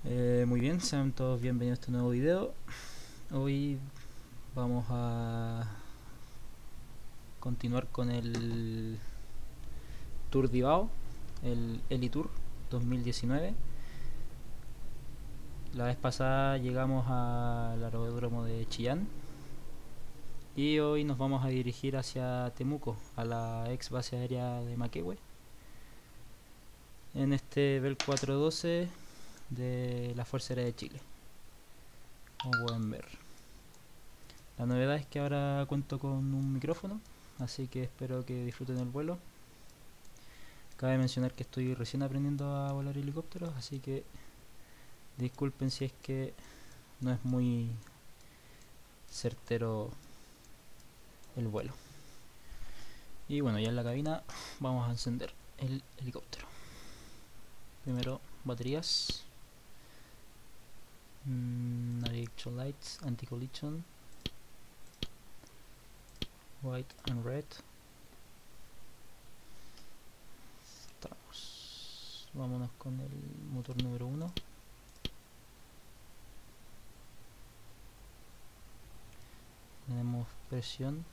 Muy bien, sean todos bienvenidos a este nuevo video. Hoy vamos a continuar con el Tour Divao, el Elitour 2019. La vez pasada llegamos al aeródromo de Chillán y hoy nos vamos a dirigir hacia Temuco, a la ex base aérea de Maquehue, en este Bell 412 de la Fuerza Aérea de Chile, como pueden ver. La novedad es que ahora cuento con un micrófono, así que espero que disfruten el vuelo. Cabe mencionar que estoy recién aprendiendo a volar helicópteros, así que disculpen si es que no es muy certero el vuelo. Y bueno, ya en la cabina vamos a encender el helicóptero. Primero, baterías, navigation lights, anti-collision, white and red. Estamos. Vámonos con el motor número 1. Tenemos presión.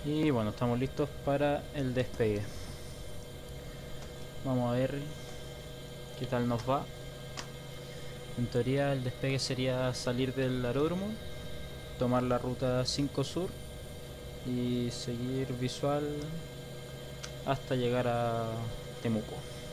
Y bueno, estamos listos para el despegue. Vamos a ver qué tal nos va. En teoría el despegue sería salir del aeródromo, tomar la ruta 5 sur y seguir visual hasta llegar a Temuco.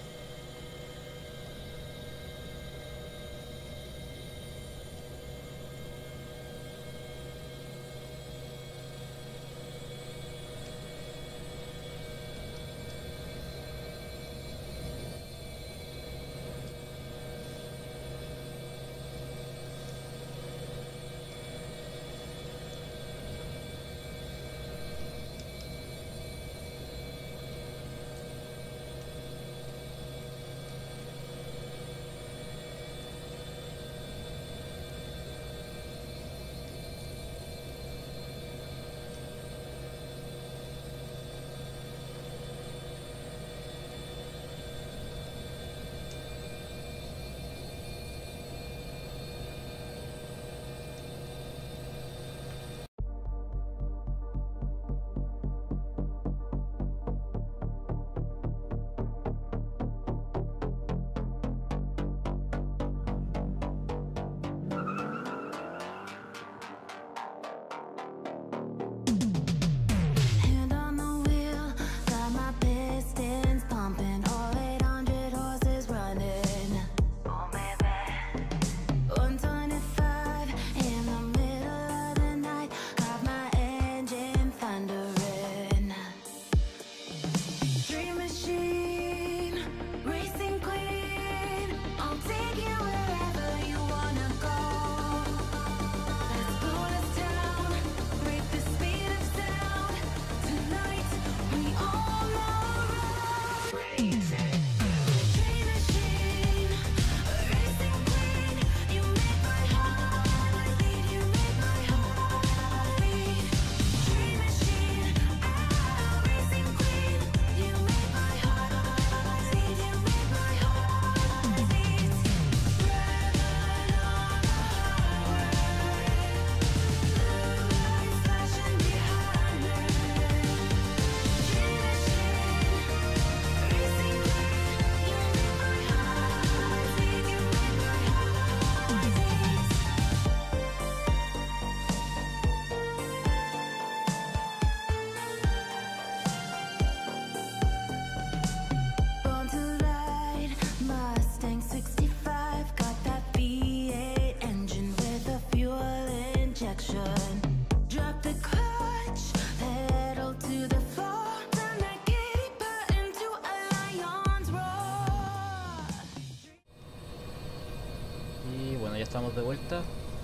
Estamos de vuelta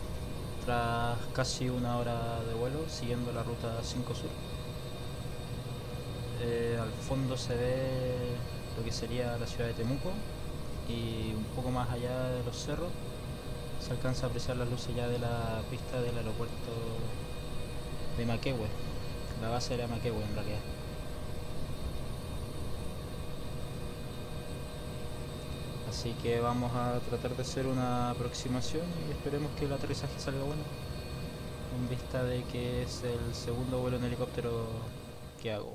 tras casi una hora de vuelo siguiendo la ruta 5 sur. Al fondo se ve lo que sería la ciudad de Temuco y un poco más allá de los cerros se alcanza a apreciar las luces ya de la pista del aeropuerto de Maquehue. La base era Maquehue en realidad. Así que vamos a tratar de hacer una aproximación y esperemos que el aterrizaje salga bueno, en vista de que es el segundo vuelo en helicóptero que hago.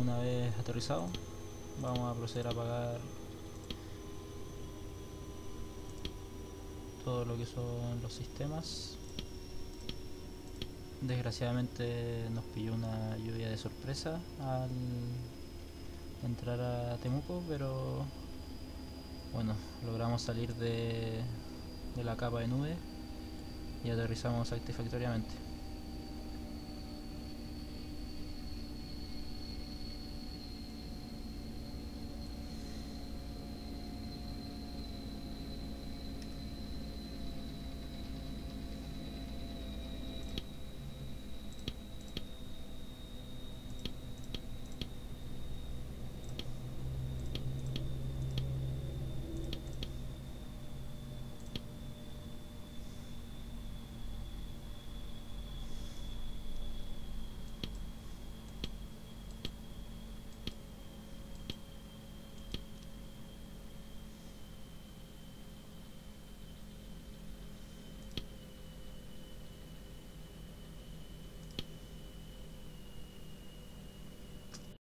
una vez aterrizado, vamos a proceder a apagar todo lo que son los sistemas. Desgraciadamente nos pilló una lluvia de sorpresa al entrar a Temuco, pero bueno, logramos salir de la capa de nube y aterrizamos satisfactoriamente.